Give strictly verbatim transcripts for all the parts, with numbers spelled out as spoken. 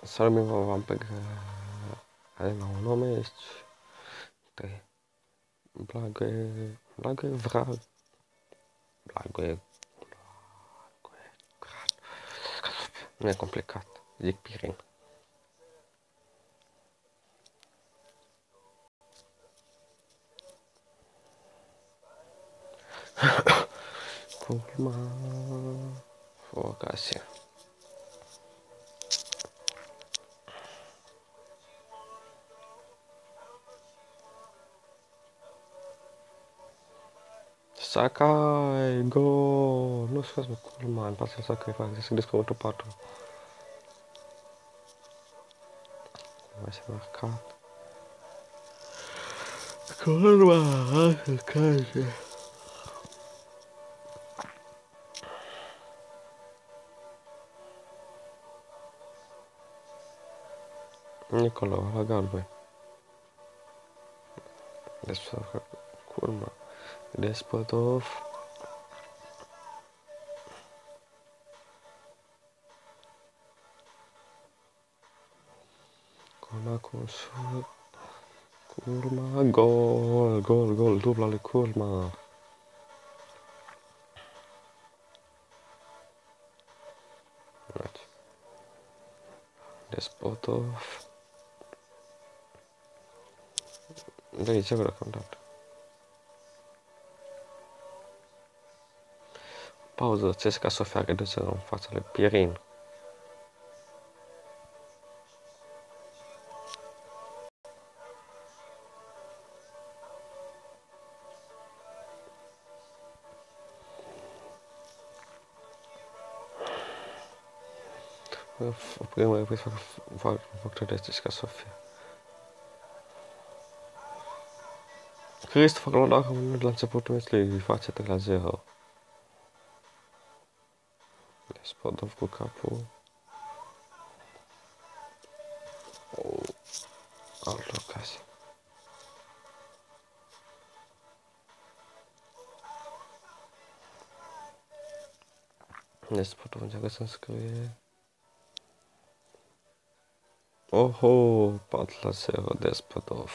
Salve meu vampir, ale mam nome este Blague, Blague Vral, Blague, nu e complicat, zic Pirin. Culma, focație. Sakai, go! Nu scuzați mă, culma, în fața Sakai fac, să gândesc că patru. Mai se marcat. Culma, hai să Nicolau, la galben. Desfacă, culma. Despotov. Culma, consult. Culma, gol, gol, gol, dubla lui Culma. Despotov. De aici ce vreau dat. Pauză, ți ca Sofia reduce în fața lui Pirin. Prima e să fac factor de ca Sofia. Christopher l-a dat la începutul meciului, face trei la zero. Despotov cu capul. Oh, altă ocazie. Despotov încearcă să înscrie. Oho, patru la zero, Despotov.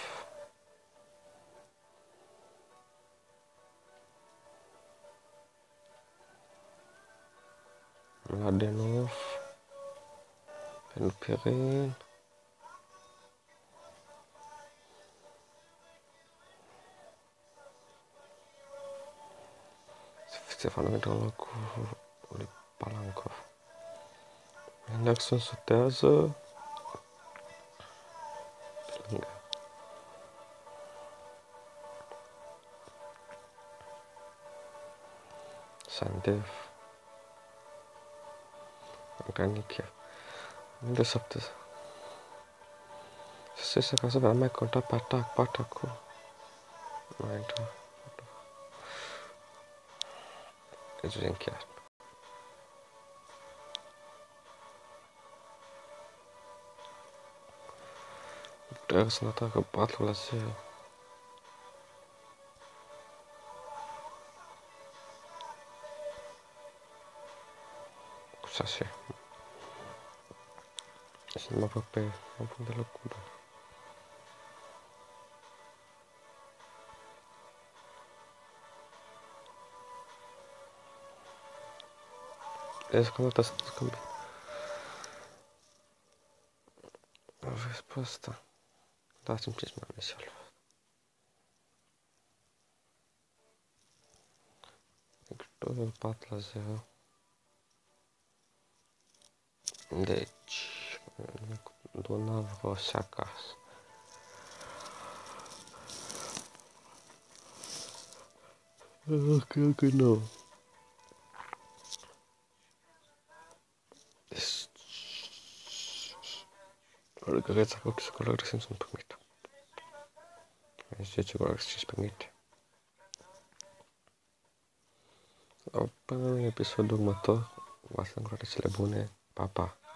Mladenov. Pentru Pirin. Se fană într-un loc cu lui Palankov. Anderson sutează. Pe lângă. Sandev. Granichev. Unde șapte? Se se ca să vedem mai conta pe atac, pe atacul. Mai intra. Deci încheiat. Trebuie să ne atacă patru la zero. Cu șase. Și nu mă fac pe... Mă pun de loc cu doi. Vezi că nu trebuie să te schimbi. Vezi pe ăsta. Dați-mi ce-ți mai am salvat. Victoriul patru la zero. Deci... Donav Rosa acasă. Cred că nu. Ragazza che si colora senza un permito. E se ci guarda si permite. Până în episodul următor, vă să-mi cele bune. Pa, pa!